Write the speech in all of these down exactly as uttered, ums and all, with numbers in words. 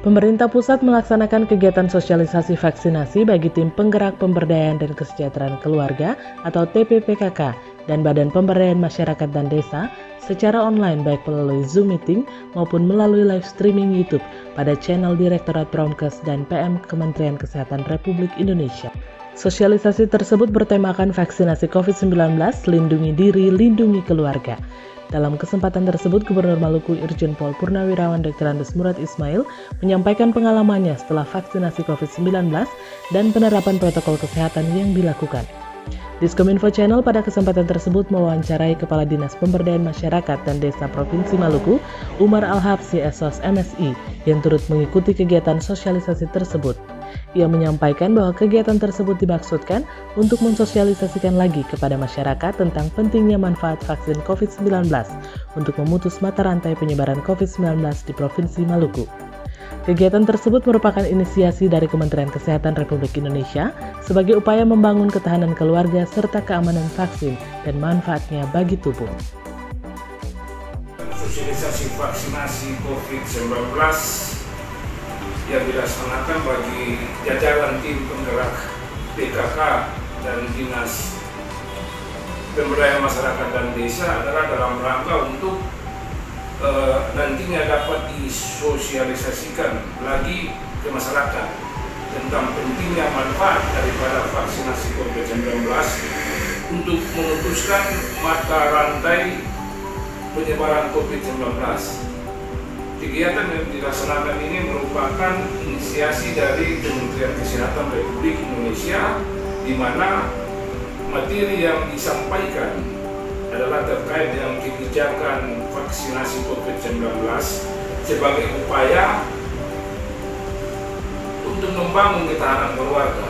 Pemerintah pusat melaksanakan kegiatan sosialisasi vaksinasi bagi tim penggerak pemberdayaan dan kesejahteraan keluarga atau T P P K K dan Badan Pemberdayaan Masyarakat dan Desa secara online baik melalui Zoom meeting maupun melalui live streaming YouTube pada channel Direktorat Promkes dan P M Kementerian Kesehatan Republik Indonesia. Sosialisasi tersebut bertemakan vaksinasi covid sembilan belas, lindungi diri, lindungi keluarga. Dalam kesempatan tersebut, Gubernur Maluku Irjen Pol Purnawirawan Doktor Andes Murad Ismail menyampaikan pengalamannya setelah vaksinasi covid sembilan belas dan penerapan protokol kesehatan yang dilakukan. Diskominfo Channel pada kesempatan tersebut mewawancarai Kepala Dinas Pemberdayaan Masyarakat dan Desa Provinsi Maluku, Umar Al-Habsi S O S M S I, yang turut mengikuti kegiatan sosialisasi tersebut. Ia menyampaikan bahwa kegiatan tersebut dimaksudkan untuk mensosialisasikan lagi kepada masyarakat tentang pentingnya manfaat vaksin covid sembilan belas untuk memutus mata rantai penyebaran covid sembilan belas di Provinsi Maluku. Kegiatan tersebut merupakan inisiasi dari Kementerian Kesehatan Republik Indonesia sebagai upaya membangun ketahanan keluarga serta keamanan vaksin dan manfaatnya bagi tubuh. Sosialisasi vaksinasi covid sembilan belas yang dilaksanakan bagi jajaran tim penggerak P K K dan Dinas Pemberdayaan Masyarakat dan Desa adalah dalam rangka untuk e, nantinya dapat disosialisasikan lagi ke masyarakat tentang pentingnya manfaat daripada vaksinasi covid sembilan belas untuk memutuskan mata rantai penyebaran covid sembilan belas. Kegiatan yang dilaksanakan ini merupakan inisiasi dari Kementerian Kesehatan Republik Indonesia, di mana materi yang disampaikan adalah terkait dengan kebijakan vaksinasi covid sembilan belas sebagai upaya untuk membangun ketahanan keluarga,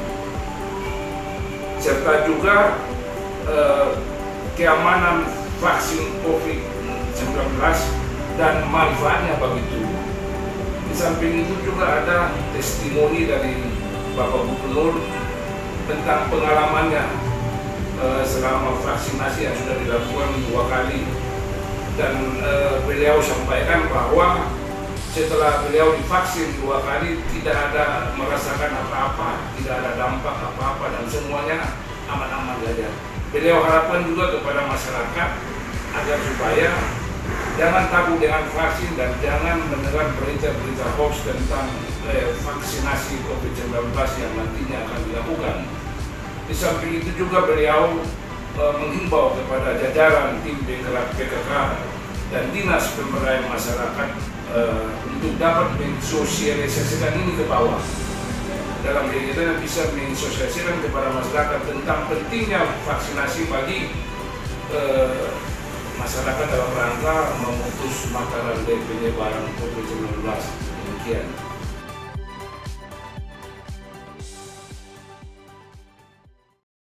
serta juga eh, keamanan vaksin covid sembilan belas dan manfaatnya bagi tubuh. Di samping itu juga ada testimoni dari Bapak Gubernur tentang pengalamannya eh, selama vaksinasi yang sudah dilakukan dua kali, dan eh, beliau sampaikan bahwa setelah beliau divaksin dua kali tidak ada merasakan apa-apa, tidak ada dampak apa-apa, dan semuanya aman-aman saja. Beliau harapkan juga kepada masyarakat agar supaya jangan takut dengan vaksin dan jangan mendengar berita-berita hoax tentang eh, vaksinasi covid sembilan belas yang nantinya akan dilakukan. Di samping itu juga beliau eh, menghimbau kepada jajaran tim penggerak P K K dan Dinas Pemberdayaan Masyarakat eh, untuk dapat mensosialisasikan ini ke bawah. Dalam kegiatan yang bisa mensosialisasikan kepada masyarakat tentang pentingnya vaksinasi bagi eh, masyarakat dalam rangka memutus mata rantai penyebaran covid sembilan belas. Demikian.